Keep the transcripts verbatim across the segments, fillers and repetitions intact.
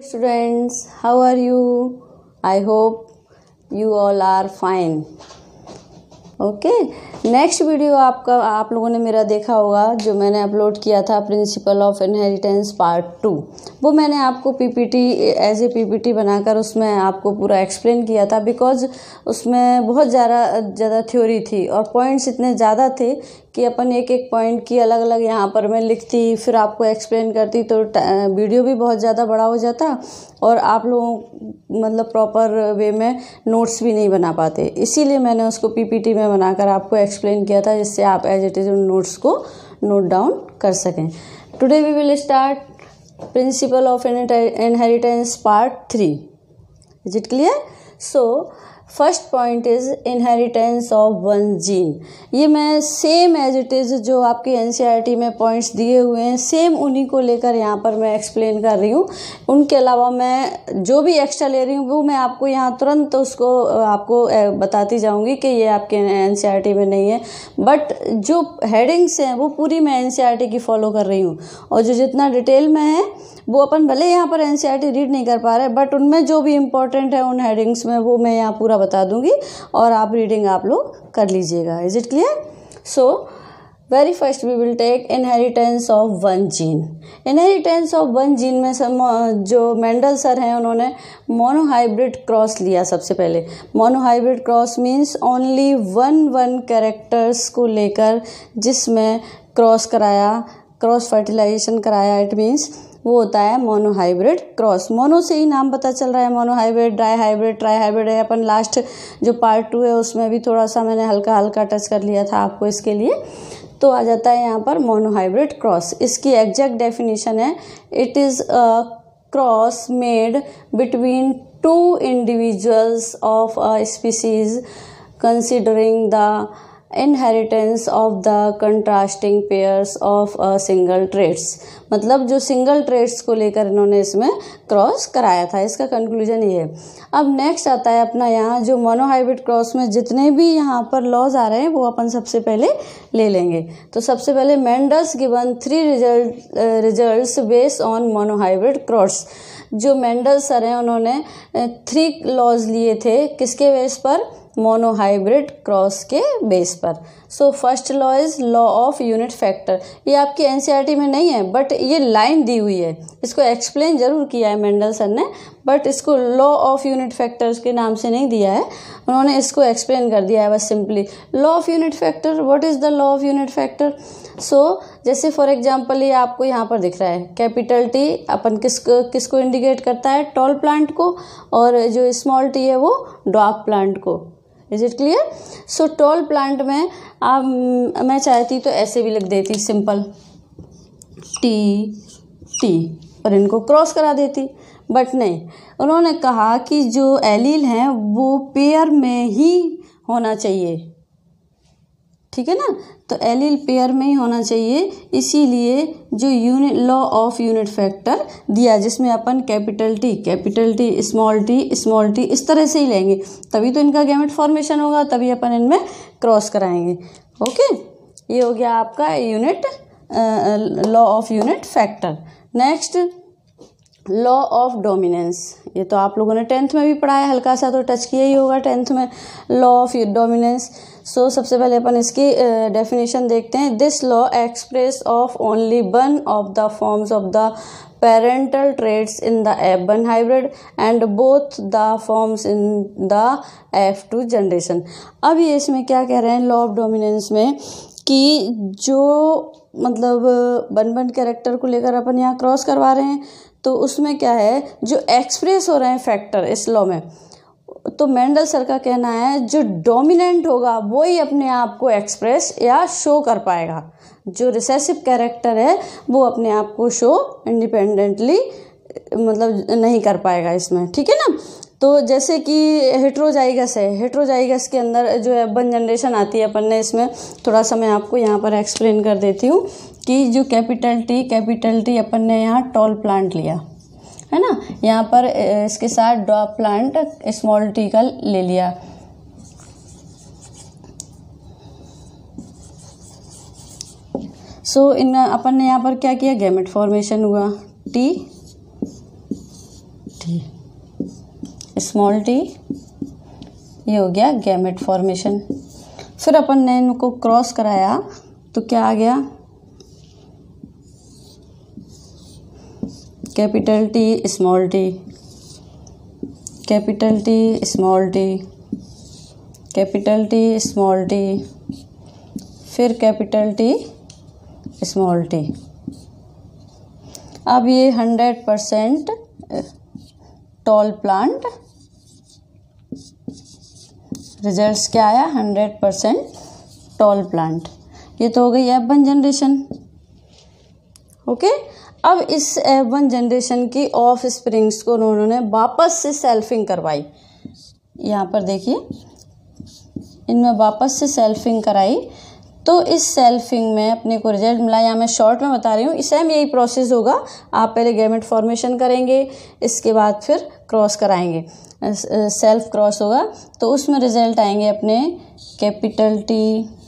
Students, how are you? I hope you all are fine. Okay next video आपका आप लोगों ने मेरा देखा होगा जो मैंने अपलोड किया था principle of inheritance part two. वो मैंने आपको पीपीटी एज ए पीपीटी बनाकर उसमें आपको पूरा एक्सप्लेन किया था, बिकॉज उसमें बहुत ज़्यादा ज़्यादा थ्योरी थी और पॉइंट्स इतने ज़्यादा थे कि अपन एक एक पॉइंट की अलग अलग यहाँ पर मैं लिखती फिर आपको एक्सप्लेन करती तो वीडियो भी बहुत ज़्यादा बड़ा हो जाता और आप लोगों मतलब प्रॉपर वे में नोट्स भी नहीं बना पाते। इसीलिए मैंने उसको पीपीटी में बनाकर आपको एक्सप्लेन किया था, जिससे आप एज इट इज़ उन नोट्स को नोट डाउन कर सकें। Today we will start principle of inheritance part three. Is it clear? So first point is inheritance of one gene. ये मैं सेम एज इट इज़ जो आपके एनसीईआरटी में points दिए हुए हैं सेम उन्हीं को लेकर यहाँ पर मैं एक्सप्लेन कर रही हूँ। उनके अलावा मैं जो भी एक्स्ट्रा ले रही हूँ वो मैं आपको यहाँ तुरंत उसको आपको बताती जाऊँगी कि ये आपके एनसीईआरटी में नहीं है, बट जो हेडिंग्स हैं वो पूरी मैं एनसीईआरटी की फॉलो कर रही हूँ और जो जितना डिटेल में है वो अपन भले यहाँ पर एनसीईआरटी रीड नहीं कर पा रहे, बट उनमें जो भी इम्पोर्टेंट है उन हेडिंग्स में वो मैं यहाँ पूरा बता दूंगी और आप रीडिंग आप लोग कर लीजिएगा। Is it clear? So very first we will take inheritance of one gene. Inheritance of one gene में सब जो मेंडल सर हैं उन्होंने मोनोहाइब्रिड क्रॉस लिया। सबसे पहले monohybrid cross means only one one characters को लेकर जिसमें क्रॉस कराया, क्रॉस फर्टिलाइजेशन कराया, इट मीन्स वो होता है मोनोहाइब्रिड क्रॉस। मोनो से ही नाम पता चल रहा है, monohybrid, dihybrid, trihybrid है। अपन लास्ट जो पार्ट टू है उसमें भी थोड़ा सा मैंने हल्का हल्का टच कर लिया था आपको इसके लिए। तो आ जाता है यहाँ पर मोनोहाइब्रिड क्रॉस। इसकी एग्जैक्ट डेफिनेशन है, it is a cross made between two individuals of a species considering the inheritance of the contrasting pairs of a single traits. मतलब जो सिंगल ट्रेट्स को लेकर इन्होंने इसमें क्रॉस कराया था, इसका कंक्लूजन ये है। अब नेक्स्ट आता है अपना यहाँ जो मोनोहाइब्रिड क्रॉस में जितने भी यहाँ पर लॉज आ रहे हैं वो अपन सबसे पहले ले लेंगे। तो सबसे पहले Mendel's given three result results based on monohybrid cross. जो मेंडल सर हैं उन्होंने थ्री लॉज लिए थे, किसके बेस पर? मोनोहाइब्रिड क्रॉस के बेस पर। So first law is law of unit factor. ये आपकी एनसीईआरटी में नहीं है बट ये लाइन दी हुई है, इसको एक्सप्लेन जरूर किया है मेंडल सर ने, बट इसको लॉ ऑफ यूनिट फैक्टर्स के नाम से नहीं दिया है, उन्होंने इसको एक्सप्लेन कर दिया है बस simply. Law of unit factor, what is the law of unit factor? So जैसे फॉर एग्जांपल ये आपको यहाँ पर दिख रहा है कैपिटल टी अपन किसको किसको इंडिकेट करता है? टॉल प्लांट को, और जो स्मॉल टी है वो ड्वार्फ प्लांट को। Is it clear? So tall plant में आप मैं चाहती तो ऐसे भी लिख देती सिंपल टी टी और इनको क्रॉस करा देती, बट नहीं, उन्होंने कहा कि जो एलील हैं वो पेयर में ही होना चाहिए, ठीक है ना? तो एलील पेयर में ही होना चाहिए, इसीलिए जो unit law of unit factor दिया जिसमें अपन capital T capital T small T small T इस तरह से ही लेंगे, तभी तो इनका गैमेट फॉर्मेशन होगा, तभी अपन इनमें क्रॉस कराएंगे। ओके, ये हो गया आपका unit law of unit factor. Next law of dominance, ये तो आप लोगों ने टेंथ में भी पढ़ा है, हल्का सा तो टच किया ही होगा टेंथ में, लॉ ऑफ डोमिनेंस। सो सबसे पहले अपन इसकी डेफिनेशन देखते हैं। This law express of only one of the forms of the parental traits in the F one hybrid and both the forms in the F two generation. अब ये इसमें क्या कह रहे हैं लॉ ऑफ डोमिनेंस में कि जो मतलब वन वन कैरेक्टर को लेकर अपन यहाँ क्रॉस करवा रहे हैं तो उसमें क्या है जो एक्सप्रेस हो रहे हैं फैक्टर इस लॉ में, तो मेंडल सर का कहना है जो डोमिनेंट होगा वो ही अपने आप को एक्सप्रेस या शो कर पाएगा, जो रिसेसिव कैरेक्टर है वो अपने आप को शो इंडिपेंडेंटली मतलब नहीं कर पाएगा इसमें, ठीक है ना? तो जैसे कि हेट्रोजाइगस है, हेट्रोजाइगस के अंदर जो है वन जनरेशन आती है, अपन ने इसमें थोड़ा सा मैं आपको यहाँ पर एक्सप्लेन कर देती हूँ कि जो कैपिटल टी कैपिटल टी अपन ने यहाँ टॉल प्लांट लिया है ना, यहाँ पर इसके साथ ड्वार्फ प्लांट स्मॉल टी का ले लिया। सो इन अपन ने यहाँ पर क्या किया, गैमेट फॉर्मेशन हुआ टी टी, स्मॉल टी, ये हो गया गैमेट फॉर्मेशन। फिर अपन ने इनको क्रॉस कराया तो क्या आ गया, capital T small T, capital T small T, capital T small T, फिर कैपिटल टी स्मॉल टी। अब ये hundred percent tall plant, results क्या आया, हंड्रेड परसेंट टॉल प्लांट। ये तो हो गई एफ वन जनरेशन। ओके, अब इस एफ वन जनरेशन की ऑफ स्प्रिंग्स को उन्होंने वापस से सेल्फिंग करवाई। यहाँ पर देखिए, इनमें वापस से सेल्फिंग कराई, तो इस सेल्फिंग में अपने को रिजल्ट मिला। यहाँ मैं शॉर्ट में बता रही हूँ, सेम यही प्रोसेस होगा। आप पहले गैमेट फॉर्मेशन करेंगे, इसके बाद फिर क्रॉस कराएंगे, सेल्फ क्रॉस होगा, तो उसमें रिजल्ट आएंगे अपने कैपिटल टी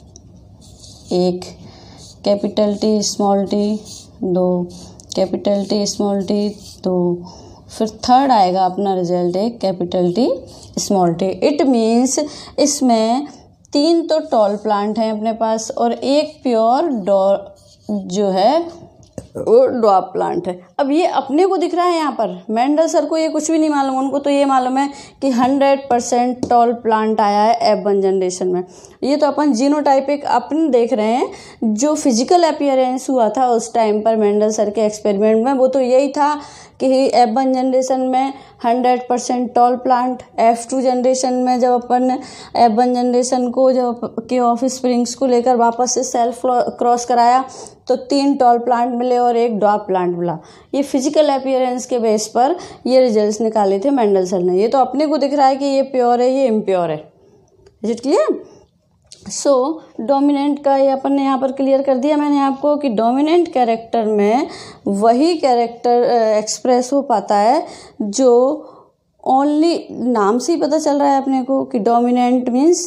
एक, कैपिटल टी स्मॉल टी दो, कैपिटल टी स्मॉल टी दो, फिर थर्ड आएगा अपना रिजल्ट एक capital T small T. It means इसमें तीन तो टॉल प्लांट हैं अपने पास और एक प्योर डॉ जो है वो ड्वार्फ प्लांट है। अब ये अपने को दिख रहा है यहाँ पर, मेंडल सर को ये कुछ भी नहीं मालूम, उनको तो ये मालूम है कि हंड्रेड परसेंट टॉल प्लांट आया है एफ वन जनरेशन में। ये तो अपन जीनोटाइपिक अपन देख रहे हैं, जो फिजिकल अपीयरेंस हुआ था उस टाइम पर मेंडल सर के एक्सपेरिमेंट में, वो तो यही था कि एफ वन जनरेशन में hundred percent tall plant, F two generation में जब अपन एफ वन जनरेशन को जब के ऑफ स्प्रिंग्स को लेकर वापस से सेल्फ क्रॉस कराया तो तीन टॉल प्लांट मिले और एक ड्वार्फ प्लांट मिला। ये फिजिकल अपीयरेंस के बेस पर ये रिजल्ट्स निकाले थे मेंडल सर ने। ये तो अपने को दिख रहा है कि ये प्योर है, ये इम्प्योर है। Is it clear? So dominant का ये अपन ने यहाँ पर क्लियर कर दिया मैंने आपको कि डोमिनेंट कैरेक्टर में वही कैरेक्टर एक्सप्रेस हो पाता है जो ओनली नाम से ही पता चल रहा है अपने को कि dominant means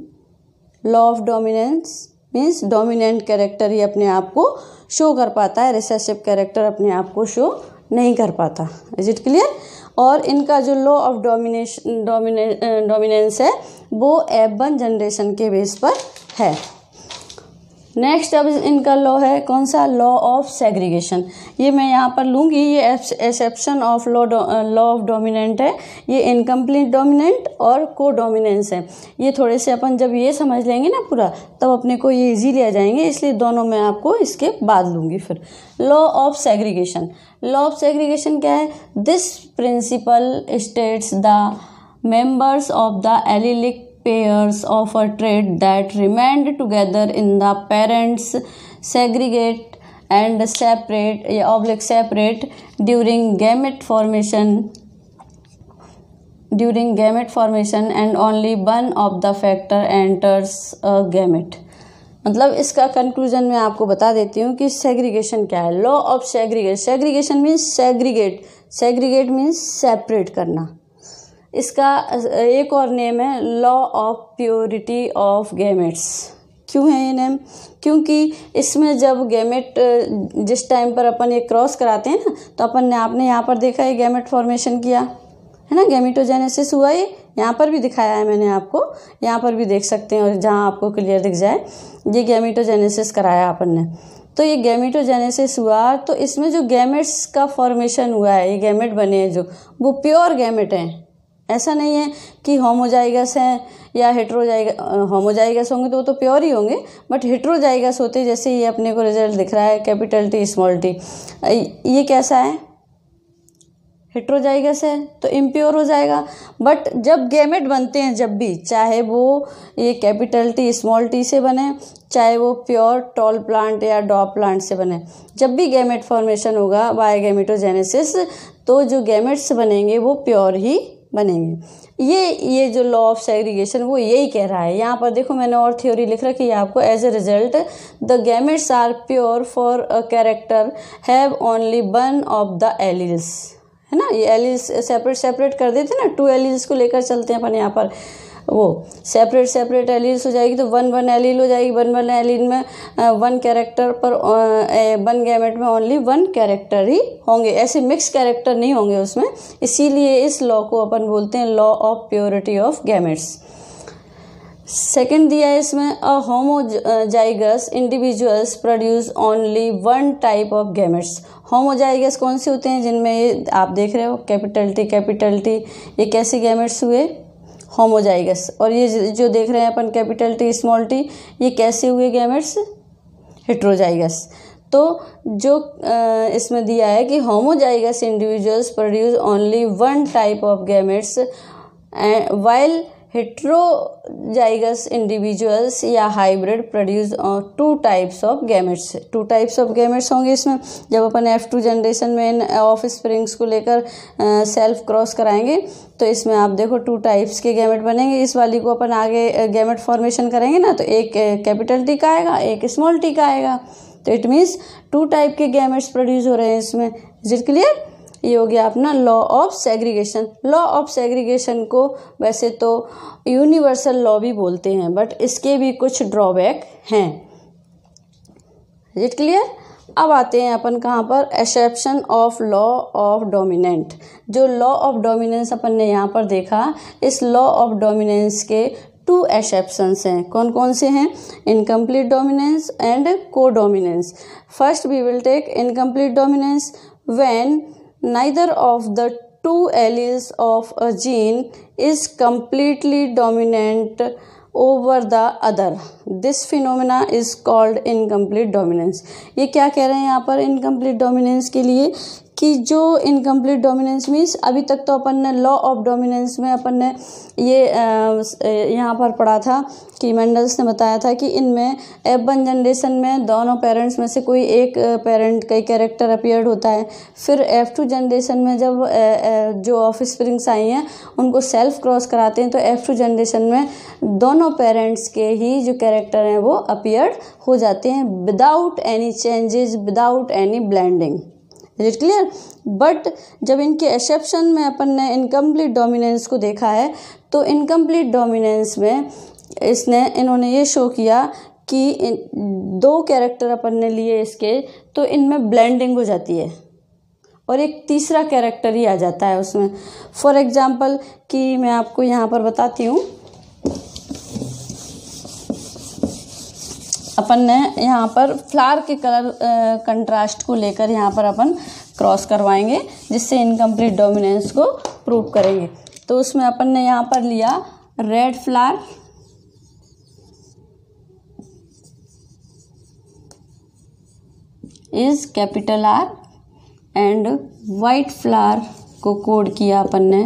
law of dominance means dominant character ही अपने आप को शो कर पाता है, रिसेसिव कैरेक्टर अपने आप को शो नहीं कर पाता। Is it clear? और इनका जो लॉ ऑफ डोमिनेशन डोमिनेंस है वो एफ वन जनरेशन के बेस पर है। नेक्स्ट अब इनका लॉ है कौन सा? Law of segregation. ये मैं यहाँ पर लूँगी, ये exception of law law of dominant है, ये इनकम्प्लीट डोमिनेंट और को डोमिनेंस है। ये थोड़े से अपन जब ये समझ लेंगे ना पूरा, तब अपने को ये इजीली आ जाएंगे, इसलिए दोनों मैं आपको इसके बाद लूँगी। फिर law of segregation. Law of segregation क्या है? This principle states the members of the allelic pairs of a trait that remained together in the parents segregate and separate oblique separate during gamete formation during gamete formation and only one of the factor enters a gamete। मतलब इसका conclusion मैं आपको बता देती हूँ कि segregation क्या है। Law of segregation, segregation means segregate, segregate means separate करना। इसका एक और नेम है law of purity of gametes. क्यों है ये नेम? क्योंकि इसमें जब गैमेट जिस टाइम पर अपन ये क्रॉस कराते हैं ना, तो अपन ने आपने यहाँ पर देखा है गैमेट फॉर्मेशन किया है ना, गैमेटोजेनेसिस हुआ, ये यहाँ पर भी दिखाया है मैंने आपको, यहाँ पर भी देख सकते हैं, और जहाँ आपको क्लियर दिख जाए ये गैमेटोजेनेसिस कराया अपन ने। तो ये गैमेटोजेनेसिस हुआ, तो इसमें जो गैमेट्स का फॉर्मेशन हुआ है, ये गैमेट बने हैं जो, वो प्योर गैमेट हैं। ऐसा नहीं है कि होमोजाइगस हैं या हेट्रोजाइगस। होमोजाइगस होंगे तो वो तो प्योर ही होंगे, बट हेट्रोजाइगस होते, जैसे ये अपने को रिजल्ट दिख रहा है कैपिटल टी स्मॉल टी, ये कैसा है? हेट्रोजाइगस है, तो इम्प्योर हो जाएगा। बट जब गैमेट बनते हैं, जब भी, चाहे वो ये कैपिटल टी स्मॉल टी से बने, चाहे वो प्योर टॉल प्लांट या ड्वार्फ प्लांट से बने, जब भी गैमेट फॉर्मेशन होगा बाय गैमेटोजेनेसिस, तो जो गैमेट्स बनेंगे वो प्योर ही बनेंगे। ये ये जो लॉ ऑफ सेग्रीगेशन वो यही कह रहा है। यहाँ पर देखो मैंने और थ्योरी लिख रखी है आपको। As a result the gametes are pure for a character have only one of the alleles, है ना। ये एलील्स सेपरेट सेपरेट कर देते ना, टू एलील्स को लेकर चलते हैं अपन यहाँ पर। वो सेपरेट सेपरेट एलील्स हो जाएगी तो वन वन एलील हो जाएगी। वन वन एलील में वन कैरेक्टर पर वन गैमेट में ओनली वन कैरेक्टर ही होंगे, ऐसे मिक्स कैरेक्टर नहीं होंगे उसमें। इसीलिए इस लॉ को अपन बोलते हैं law of purity of gametes. Second दिया है इसमें, a homozygous individuals produce only one type of gametes. Homozygous कौन से होते हैं, जिनमें ये आप देख रहे हो कैपिटल टी कैपिटल टी, ये कैसे गैमेट्स हुए, होमोजाइगस। और ये जो देख रहे हैं अपन कैपिटल टी स्मॉल टी, ये कैसे हुए गैमेट्स, हेट्रोजाइगस। तो जो इसमें दिया है कि homozygous individuals produce only one type of gametes while heterozygous individuals या hybrid produce two types of gametes. Two types of gametes होंगे इसमें। जब अपन एफ टू जनरेशन में ऑफ स्प्रिंग्स को लेकर सेल्फ क्रॉस कराएंगे तो इसमें आप देखो टू टाइप्स के गैमेट बनेंगे। इस वाली को अपन आगे गैमेट फॉर्मेशन करेंगे ना, तो एक कैपिटल टी का आएगा, एक स्मॉल टी का आएगा। तो इट मीन्स टू टाइप के गैमेट्स प्रोड्यूस हो रहे हैं इसमें। Is it clear? ये हो गया अपना law of segregation. Law of segregation को वैसे तो यूनिवर्सल लॉ भी बोलते हैं, बट इसके भी कुछ ड्रॉबैक हैं। Is it clear? अब आते हैं अपन कहाँ पर, exception of law of dominant. जो लॉ ऑफ डोमिनेंस अपन ने यहाँ पर देखा, इस लॉ ऑफ डोमिनेंस के टू एक्सेप्शंस हैं। कौन कौन से हैं? Incomplete dominance and codominance. First we will take incomplete dominance when neither of the two alleles of a gene is completely dominant over the other. This phenomena is called incomplete dominance. ये क्या कह रहे हैं यहाँ पर incomplete dominance के लिए, कि जो इनकम्प्लीट डोमिनेंस मीन्स अभी तक तो अपन ने लॉ ऑफ डोमिनेंस में अपन ने ये यहाँ पर पढ़ा था कि मेंडल्स ने बताया था कि इनमें एफ वन जनरेशन में दोनों पेरेंट्स में से कोई एक पेरेंट का कैरेक्टर अपीयर्ड होता है। फिर एफ टू जनरेशन में जब जो ऑफ स्प्रिंग्स आई हैं उनको सेल्फ क्रॉस कराते हैं तो एफ टू जनरेशन में दोनों पेरेंट्स के ही जो कैरेक्टर हैं वो अपीयर्ड हो जाते हैं without any changes, without any blending. Is it clear? But जब इनके एक्सेप्शन में अपन ने इनकम्प्लीट डोमिनेंस को देखा है तो इनकम्प्लीट डोमिनेंस में इसने इन्होंने ये शो किया कि दो कैरेक्टर अपन ने लिए इसके, तो इनमें ब्लेंडिंग हो जाती है और एक तीसरा कैरेक्टर ही आ जाता है उसमें। फॉर एग्जांपल कि मैं आपको यहाँ पर बताती हूँ, अपन ने यहाँ पर फ्लावर के कलर कंट्रास्ट को लेकर यहाँ पर अपन क्रॉस करवाएंगे जिससे इनकम्प्लीट डोमिनेंस को प्रूव करेंगे। तो उसमें अपन ने यहाँ पर लिया red flower, is capital R, and white flower को कोड किया अपन ने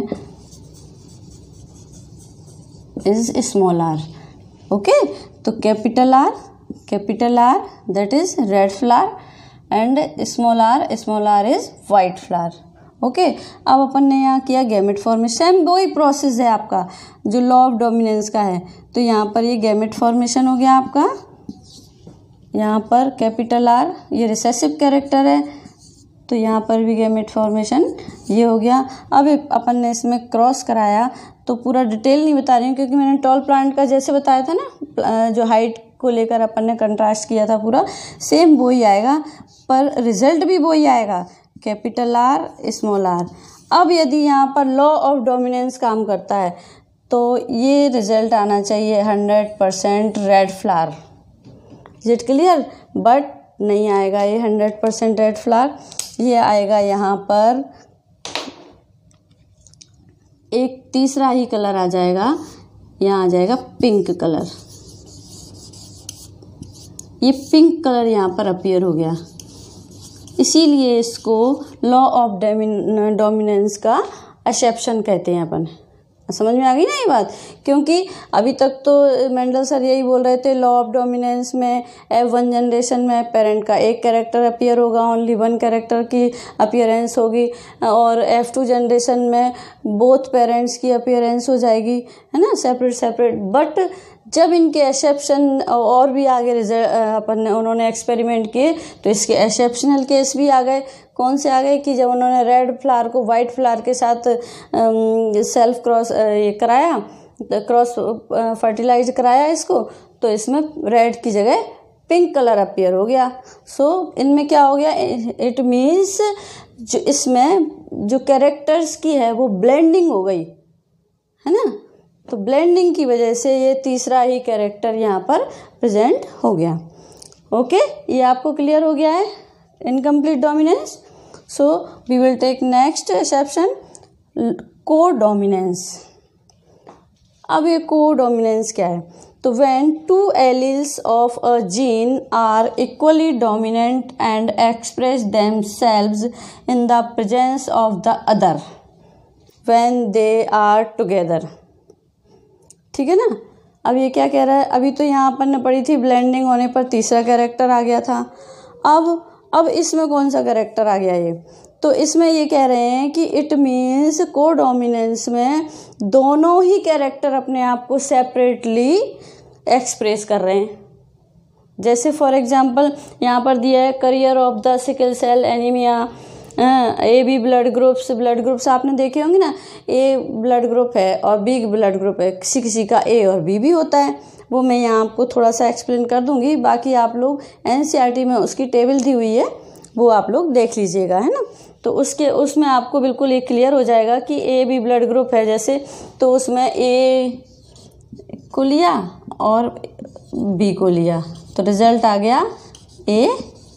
इज स्मॉल आर। ओके, तो capital R capital R that is red flower and small R small R is white flower. Okay, अब अपन ने यहाँ किया गैमेट फॉर्मेशन। सेम वही प्रोसेस है आपका जो लॉ ऑफ डोमिनेंस का है। तो यहाँ पर ये गैमेट फॉर्मेशन हो गया आपका, यहाँ पर कैपिटल आर ये रिसेसिव कैरेक्टर है तो यहाँ पर भी गैमेट फॉर्मेशन ये हो गया। अब अपन ने इसमें क्रॉस कराया तो पूरा डिटेल नहीं बता रही हूँ क्योंकि मैंने टॉल प्लांट का जैसे बताया था ना, जो हाइट को लेकर अपन ने कंट्रास्ट किया था पूरा सेम वो ही आएगा, पर रिजल्ट भी वो ही आएगा, कैपिटल आर स्मॉल आर। अब यदि यहाँ पर लॉ ऑफ डोमिनेंस काम करता है तो ये रिजल्ट आना चाहिए hundred percent red flower. Is it clear? But नहीं आएगा ये हंड्रेड परसेंट रेड फ्लावर, ये आएगा यहाँ पर एक तीसरा ही कलर आ जाएगा, यहाँ आ जाएगा पिंक कलर। ये पिंक कलर यहाँ पर अपीयर हो गया, इसीलिए इसको लॉ ऑफ डोमिनेंस का एक्सेप्शन कहते हैं अपन। समझ में आ गई ना ये बात? क्योंकि अभी तक तो मेंडल सर यही बोल रहे थे लॉ ऑफ डोमिनेंस में एफ वन जनरेशन में पेरेंट का एक कैरेक्टर अपीयर होगा, ओनली वन कैरेक्टर की अपीयरेंस होगी, और एफ टू जनरेशन में बोथ पेरेंट्स की अपीयरेंस हो जाएगी, है ना, सेपरेट सेपरेट। बट जब इनके एक्सेप्शन और भी आगे रिजल्ट अपन ने उन्होंने एक्सपेरिमेंट किए तो इसके एक्सेप्शनल केस भी आ गए। कौन से आ गए कि जब उन्होंने रेड फ्लावर को वाइट फ्लावर के साथ सेल्फ क्रॉस ये कराया क्रॉस फर्टिलाइज कराया इसको, तो इसमें रेड की जगह पिंक कलर अपीयर हो गया। सो so, इनमें क्या हो गया, इट मीन्स जो इसमें जो कैरेक्टर्स की है वो ब्लेंडिंग हो गई है ना। तो ब्लेंडिंग की वजह से ये तीसरा ही कैरेक्टर यहाँ पर प्रेजेंट हो गया। ओके, ये आपको क्लियर हो गया है incomplete dominance. So we will take next exception, codominance. अब ये को डोमिनेंस क्या है, तो when two alleles of a gene are equally dominant and express themselves in the presence of the other when they are together. ठीक है ना। अब ये क्या कह रहा है, अभी तो यहाँ अपन ने पढ़ी थी ब्लेंडिंग होने पर तीसरा कैरेक्टर आ गया था। अब अब इसमें कौन सा कैरेक्टर आ गया ये, तो इसमें ये कह रहे हैं कि इट मीन्स को डोमिनेंस में दोनों ही कैरेक्टर अपने आप को सेपरेटली एक्सप्रेस कर रहे हैं। जैसे फॉर एग्जांपल यहाँ पर दिया है carrier of the sickle cell anaemia, A B blood groups. Blood groups आपने देखे होंगे ना, ए ब्लड ग्रुप है और बी ब्लड ग्रुप है, किसी किसी का ए और बी भी होता है, वो मैं यहाँ आपको थोड़ा सा एक्सप्लेन कर दूंगी। बाकी आप लोग एनसीईआरटी में उसकी टेबल दी हुई है, वो आप लोग देख लीजिएगा, है ना। तो उसके उसमें आपको बिल्कुल ये क्लियर हो जाएगा कि ए बी ब्लड ग्रुप है जैसे, तो उसमें ए को लिया और बी को लिया, तो रिजल्ट आ गया ए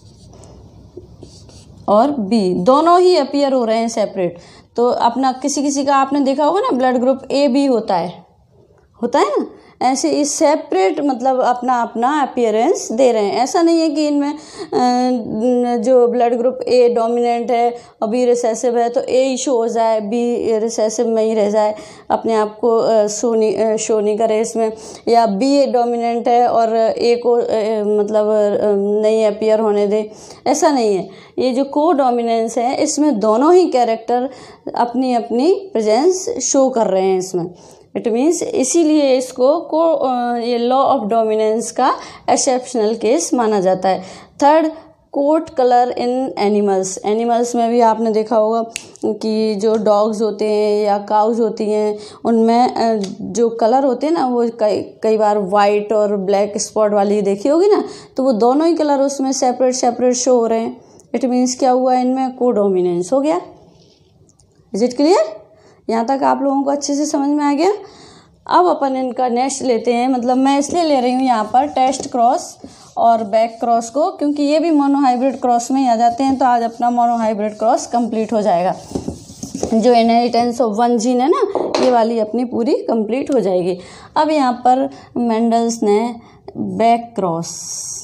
और बी, दोनों ही अपीयर हो रहे हैं सेपरेट। तो अपना किसी किसी का आपने देखा होगा ना ब्लड ग्रुप ए बी होता है होता है ना, ऐसे इस सेपरेट मतलब अपना अपना अपीयरेंस दे रहे हैं। ऐसा नहीं है कि इनमें जो ब्लड ग्रुप ए डोमिनेंट है और बी रिसेसिव है तो ए ही शो हो जाए, बी रिसेसिव में ही रह जाए, अपने आप को शो नहीं शो नहीं करे इसमें, या बी डोमिनेंट है और ए को मतलब नहीं अपीयर होने दे, ऐसा नहीं है। ये जो को डोमिनेंस है इसमें दोनों ही कैरेक्टर अपनी अपनी प्रेजेंस शो कर रहे हैं इसमें। इट मीन्स इसीलिए इसको को ये लॉ ऑफ डोमिनेंस का एक्सेप्शनल केस माना जाता है। Third, coat colour in animals. Animals में भी आपने देखा होगा कि जो डॉग्स होते हैं या काउज होती हैं उनमें जो कलर होते हैं ना वो कई कई बार वाइट और ब्लैक स्पॉट वाली देखी होगी ना, तो वो दोनों ही कलर उसमें सेपरेट सेपरेट शो हो रहे हैं। इट मीन्स क्या हुआ, इनमें को डोमिनेंस हो गया। Is it clear? यहाँ तक आप लोगों को अच्छे से समझ में आ गया। अब अपन इनका नेक्स्ट लेते हैं, मतलब मैं इसलिए ले रही हूँ यहाँ पर टेस्ट क्रॉस और बैक क्रॉस को, क्योंकि ये भी मोनोहाइब्रिड क्रॉस में ही आ जाते हैं। तो आज अपना मोनोहाइब्रिड क्रॉस कंप्लीट हो जाएगा। जो इनहेरिटेंस ऑफ वन जीन है ना, ये वाली अपनी पूरी कंप्लीट हो जाएगी। अब यहाँ पर मेंडल्स ने बैक क्रॉस,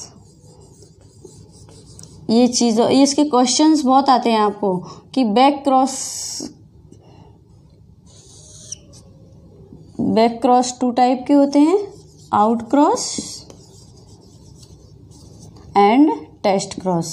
ये चीज़ ये इसके क्वेश्चंस बहुत आते हैं आपको कि back cross back cross two type के होते हैं, out cross and test cross.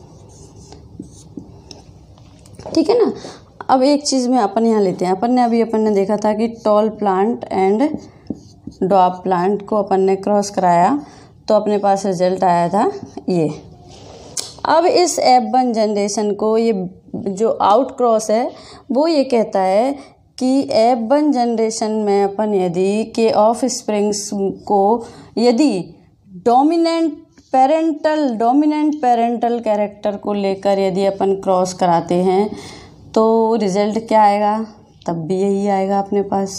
ठीक है ना। अब एक चीज़ में अपन यहाँ लेते हैं, अपन ने अभी अपन ने देखा था कि tall plant and dwarf plant को अपन ने क्रॉस कराया तो अपने पास रिजल्ट आया था ये। अब इस एफ वन जनरेशन को ये जो आउट क्रॉस है वो ये कहता है कि एफ वन जनरेशन में अपन यदि के ऑफ स्प्रिंग्स को यदि dominant parental dominant parental character को लेकर यदि अपन क्रॉस कराते हैं तो रिजल्ट क्या आएगा, तब भी यही आएगा अपने पास।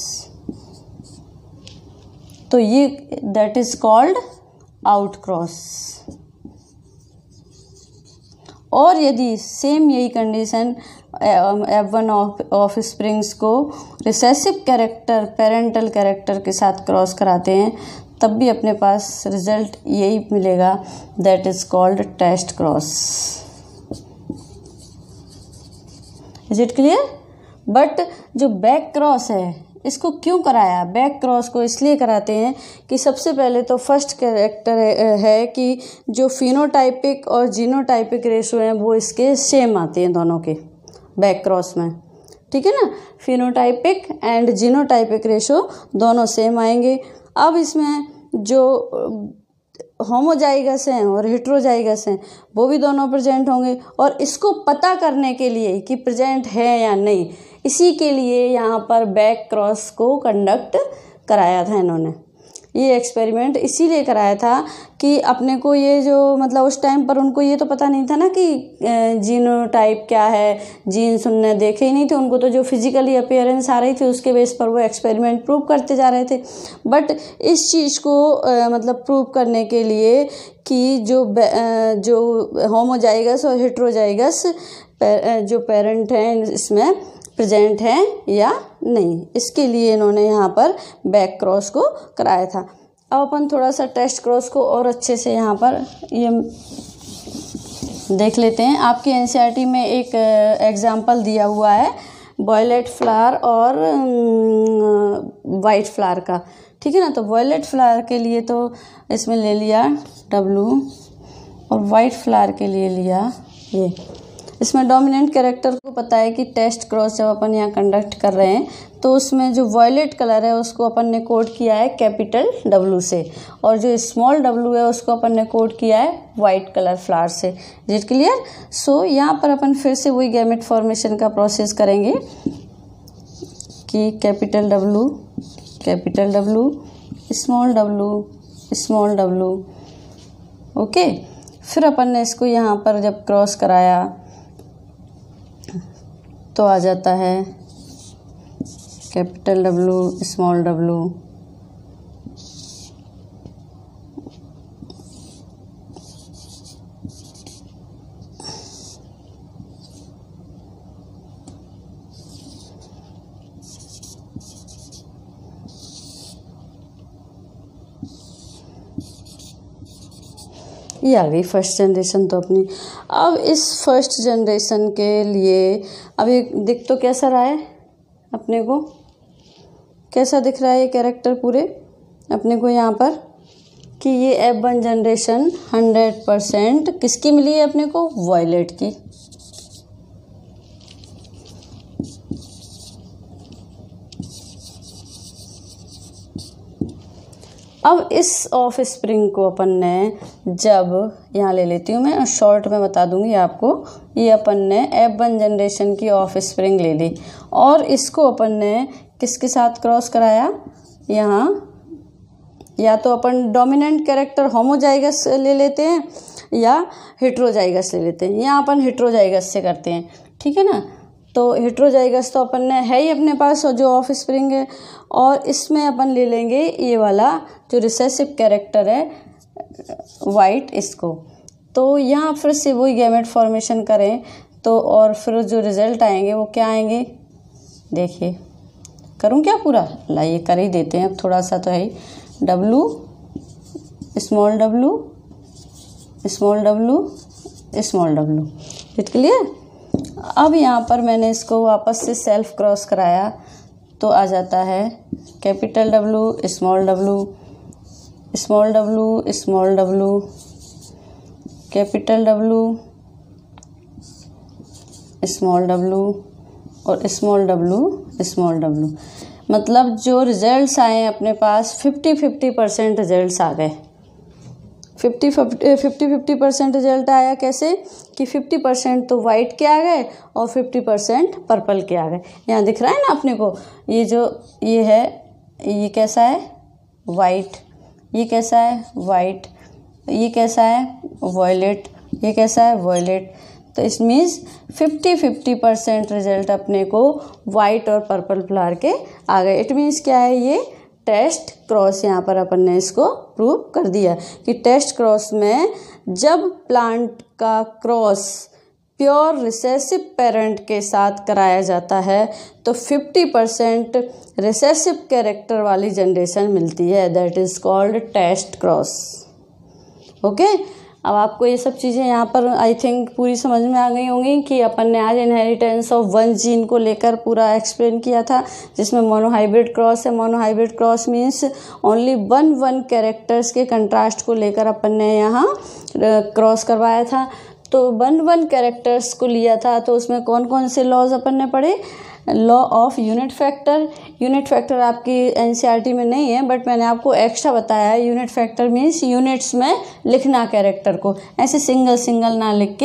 तो ये that is called out cross. और यदि सेम यही condition F one offsprings को रिसेसिव कैरेक्टर पेरेंटल कैरेक्टर के साथ क्रॉस कराते हैं तब भी अपने पास रिजल्ट यही मिलेगा, that is called test cross. Is it clear? But जो बैक क्रॉस है इसको क्यों कराया? बैक क्रॉस को इसलिए कराते हैं कि सबसे पहले तो फर्स्ट कैरेक्टर है, है कि जो फिनोटाइपिक और जीनोटाइपिक रेशो हैं वो इसके सेम आते हैं दोनों के बैक क्रॉस में। ठीक है ना। फिनोटाइपिक एंड जीनोटाइपिक रेशो दोनों सेम आएंगे। अब इसमें जो होमोजाइगस हैं और हेट्रोजाइगस हैं वो भी दोनों प्रेजेंट होंगे, और इसको पता करने के लिए कि प्रेजेंट है या नहीं, इसी के लिए यहाँ पर बैक क्रॉस को कंडक्ट कराया था इन्होंने। ये एक्सपेरिमेंट इसीलिए कराया था कि अपने को ये जो मतलब उस टाइम पर उनको ये तो पता नहीं था ना कि जीनोटाइप क्या है, जीन्स उनने देखे ही नहीं थे, उनको तो जो फिजिकली अपीयरेंस आ रही थी उसके बेस पर वो एक्सपेरिमेंट प्रूव करते जा रहे थे। बट इस चीज़ को आ, मतलब प्रूव करने के लिए कि जो आ, जो होमोजाइगस और हेट्रोजाइगस जो पेरेंट हैं इसमें प्रेजेंट हैं या नहीं, इसके लिए इन्होंने यहाँ पर बैक क्रॉस को कराया था। अब अपन थोड़ा सा टेस्ट क्रॉस को और अच्छे से यहाँ पर ये देख लेते हैं। आपकी एनसीईआरटी में एक एग्जाम्पल दिया हुआ है वॉयलेट फ्लावर और वाइट फ्लावर का, ठीक है ना। तो वॉयलेट फ्लावर के लिए तो इसमें ले लिया डब्लू और वाइट फ्लावर के लिए लिया ये। इसमें डोमिनेंट कैरेक्टर को पता है कि टेस्ट क्रॉस जब अपन यहाँ कंडक्ट कर रहे हैं तो उसमें जो वॉयलेट कलर है उसको अपन ने कोड किया है कैपिटल डब्लू से, और जो स्मॉल डब्लू है उसको अपन ने कोड किया है वाइट कलर फ्लावर से। Is it clear? सो यहाँ पर अपन फिर से वही गैमेट फॉर्मेशन का प्रोसेस करेंगे कि capital W capital W small W small W. Okay, फिर अपन ने इसको यहाँ पर जब क्रॉस कराया तो आ जाता है कैपिटल डब्लू स्मॉल डब्लू। ये आ गई फर्स्ट जनरेशन तो अपनी। अब इस फर्स्ट जनरेशन के लिए अब ये दिख तो कैसा रहा है अपने को, कैसा दिख रहा है ये कैरेक्टर पूरे अपने को यहाँ पर कि ये F one generation hundred percent किसकी मिली है अपने को, वॉयलेट की। अब इस ऑफ स्प्रिंग को अपन ने जब यहाँ ले लेती हूँ मैं और शॉर्ट में बता दूंगी आपको, ये अपन ने एफ वन जनरेशन की ऑफ स्प्रिंग ले ली और इसको अपन ने किसके साथ क्रॉस कराया, यहाँ या तो अपन डोमिनेंट कैरेक्टर होमोजाइगस ले लेते हैं या हेट्रोजाइगस ले लेते हैं। यहाँ अपन हेट्रोजाइगस से करते हैं, ठीक है ना। तो हेट्रोजाइगस तो अपन ने है ही अपने पास और जो ऑफ स्प्रिंग है, और इसमें अपन ले लेंगे ये वाला जो रिसेसिव कैरेक्टर है वाइट, इसको। तो यहाँ फिर से वही गैमेट फॉर्मेशन करें तो और फिर जो रिजल्ट आएंगे वो क्या आएंगे, देखिए करूँ क्या पूरा, लाइए कर ही देते हैं अब थोड़ा सा तो है। W small W small W small W, it clear. अब यहाँ पर मैंने इसको वापस से सेल्फ क्रॉस कराया तो आ जाता है capital W small W small W small W capital W small W और स्मॉल डब्लू स्मॉल डब्लू। मतलब जो रिजल्ट्स आए अपने पास फिफ्टी फिफ्टी परसेंट रिजल्ट्स आ गए। Fifty fifty fifty fifty percent result आया कैसे कि फिफ्टी परसेंट तो वाइट के आ गए और फिफ्टी परसेंट पर्पल के आ गए। यहाँ दिख रहा है ना अपने को, ये जो ये है ये कैसा है वाइट, ये कैसा है वाइट, ये कैसा है वॉयलेट, ये कैसा है वॉयलेट। तो इस means fifty fifty percent result अपने को वाइट और पर्पल फ्लावर के आ गए। इट मीन्स क्या है, ये टेस्ट क्रॉस यहाँ पर अपन ने इसको प्रूव कर दिया कि टेस्ट क्रॉस में जब प्लांट का क्रॉस प्योर रिसेसिव पेरेंट के साथ कराया जाता है तो फिफ्टी परसेंट रिसेसिव कैरेक्टर वाली जनरेशन मिलती है, that is called test cross. Okay, अब आपको ये सब चीज़ें यहाँ पर आई थिंक पूरी समझ में आ गई होंगी कि अपन ने आज इनहेरिटेंस ऑफ वन जीन को लेकर पूरा एक्सप्लेन किया था, जिसमें मोनोहाइब्रिड क्रॉस है। Monohybrid cross means only one one characters के कंट्रास्ट को लेकर अपन ने यहाँ क्रॉस करवाया था। तो वन वन कैरेक्टर्स को लिया था तो उसमें कौन कौन से लॉज अपन ने पढ़े, law of unit factor. Unit factor आपकी एनसीईआरटी में नहीं है बट मैंने आपको एक्स्ट्रा बताया है। यूनिट फैक्टर मीन्स यूनिट्स में लिखना कैरेक्टर को, ऐसे सिंगल सिंगल ना लिख के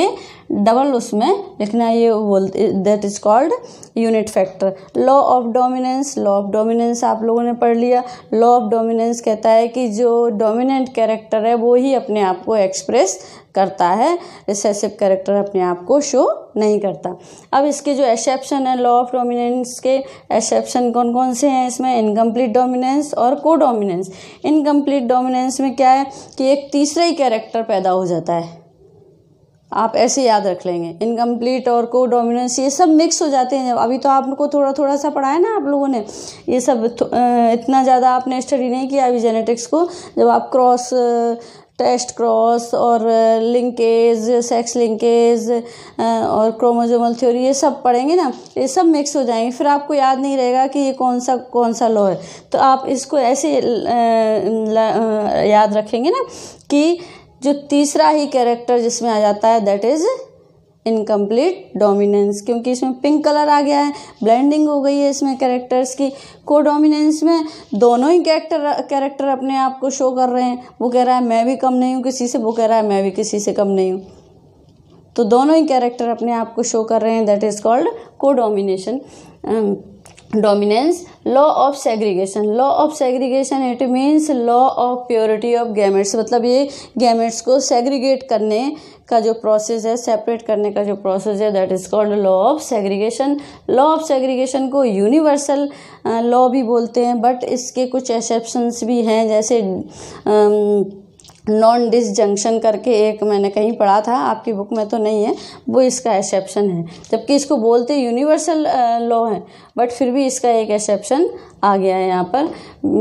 डबल उसमें लिखना है, ये बोलते that is called unit factor. Law of dominance, law of dominance आप लोगों ने पढ़ लिया। लॉ ऑफ डोमिनेंस कहता है कि जो डोमिनेंट कैरेक्टर है वो ही अपने आप को एक्सप्रेस करता है, रिसेसिव कैरेक्टर अपने आप को शो नहीं करता। अब इसके जो एक्सेप्शन है लॉ ऑफ डोमिनेंस के, एक्सेप्शन कौन कौन से हैं इसमें, इनकम्प्लीट डोमिनेंस और को डोमिनेंस। इनकम्प्लीट डोमिनेंस में क्या है कि एक तीसरा ही कैरेक्टर पैदा हो जाता है, आप ऐसे याद रख लेंगे। इनकम्प्लीट और को डोमिनेंस ये सब मिक्स हो जाते हैं। अभी तो आपको थोड़ा थोड़ा सा पढ़ा है ना आप लोगों ने, ये सब इतना ज़्यादा आपने स्टडी नहीं किया अभी जेनेटिक्स को। जब आप क्रॉस टेस्ट क्रॉस और लिंकेज, सेक्स लिंकेज और क्रोमोसोमल थ्योरी ये सब पढ़ेंगे ना, ये सब मिक्स हो जाएंगे, फिर आपको याद नहीं रहेगा कि ये कौन सा कौन सा लॉ है। तो आप इसको ऐसे याद रखेंगे ना कि जो तीसरा ही कैरेक्टर जिसमें आ जाता है दैट इज इनकम्प्लीट डोमिनेंस, क्योंकि इसमें पिंक कलर आ गया है, ब्लेंडिंग हो गई है इसमें कैरेक्टर्स की। को डोमिनेंस में दोनों ही कैरेक्टर कैरेक्टर अपने आप को शो कर रहे हैं, वो कह रहा है मैं भी कम नहीं हूँ किसी से, वो कह रहा है मैं भी किसी से कम नहीं हूँ, तो दोनों ही कैरेक्टर अपने आप को शो कर रहे हैं, that is called codomination dominance. Law of segregation, law of segregation it means law of purity of gametes, मतलब ये गैमेट्स को सेग्रीगेट करने का जो प्रोसेस है, सेपरेट करने का जो प्रोसेस है, that is called law of segregation. Law of segregation को यूनिवर्सल लॉ भी बोलते हैं, बट इसके कुछ एक्सेप्शंस भी हैं, जैसे नॉन डिसजंक्शन करके एक मैंने कहीं पढ़ा था, आपकी बुक में तो नहीं है, वो इसका एक्सेप्शन है, जबकि इसको बोलते यूनिवर्सल लॉ है, बट फिर भी इसका एक एक्सेप्शन आ गया है यहाँ पर।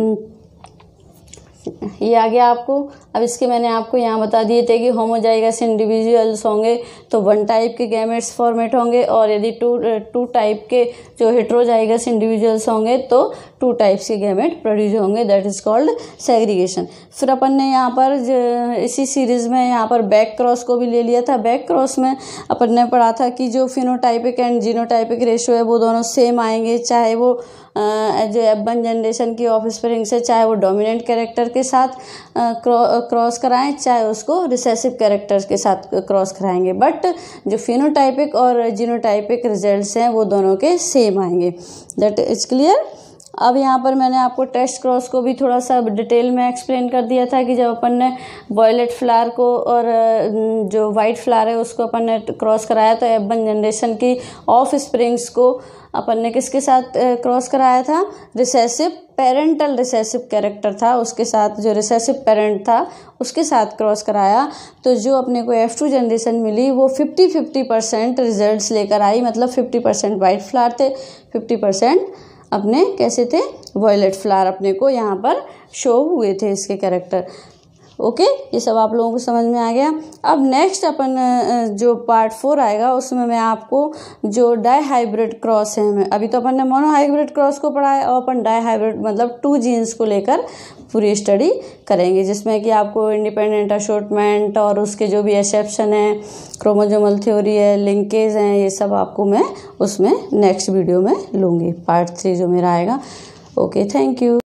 ये आ गया आपको। अब इसके मैंने आपको यहाँ बता दिए थे कि होमोजाइगस इंडिविजुअल्स होंगे तो वन टाइप के गैमेट्स फॉर्मेट होंगे, और यदि टू टू टाइप के जो हेट्रोजाइगस इंडिविजुअल्स होंगे तो टू टाइप्स के गैमेट प्रोड्यूस होंगे, दैट इज कॉल्ड सेग्रीगेशन। फिर अपन ने यहाँ पर इसी सीरीज़ में यहाँ पर बैक क्रॉस को भी ले लिया था। बैक क्रॉस में अपन ने पढ़ा था कि जो फिनोटाइपिक एंड जीनोटाइपिक रेशियो है वो दोनों सेम आएंगे, चाहे वो जो एफ वन जनरेशन की ऑफस्प्रिंग से चाहे वो डोमिनेंट कैरेक्टर के साथ क्रॉस कराएं, चाहे उसको रिसेसिव कैरेक्टर्स के साथ क्रॉस कराएंगे, बट जो फिनोटाइपिक और जीनोटाइपिक रिजल्ट्स हैं वो दोनों के सेम आएंगे, दैट इज क्लियर। अब यहाँ पर मैंने आपको टेस्ट क्रॉस को भी थोड़ा सा डिटेल में एक्सप्लेन कर दिया था कि जब अपन ने वॉयलेट फ्लावर को और जो वाइट फ्लावर है उसको अपन ने क्रॉस कराया तो एफ वन जनरेशन की ऑफ स्प्रिंग्स को अपन ने किसके साथ क्रॉस कराया था, रिसेसिव पेरेंटल रिसेसिव कैरेक्टर था उसके साथ, जो रिसेसिव पेरेंट था उसके साथ क्रॉस कराया, तो जो अपने को एफ टू जनरेशन मिली वो फिफ्टी फिफ्टी परसेंट रिजल्ट्स लेकर आई, मतलब फिफ्टी परसेंट वाइट फ्लावर थे, फिफ्टी परसेंट अपने कैसे थे वॉयलेट फ्लावर अपने को यहाँ पर शो हुए थे इसके कैरेक्टर। ओके, ये सब आप लोगों को समझ में आ गया। अब नेक्स्ट अपन जो पार्ट फोर आएगा उसमें मैं आपको जो डाई हाइब्रिड क्रॉस है, मैं अभी तो अपन ने मोनो हाइब्रिड क्रॉस को पढ़ा है, और अपन डाई हाइब्रिड मतलब टू जीन्स को लेकर पूरी स्टडी करेंगे, जिसमें कि आपको इंडिपेंडेंट अशॉर्टमेंट और उसके जो भी एक्सेप्शन है, क्रोमोसोमल थ्योरी है, लिंकेज हैं, ये सब आपको मैं उसमें नेक्स्ट वीडियो में लूँगी, पार्ट थ्री जो मेरा आएगा। Okay, thank you.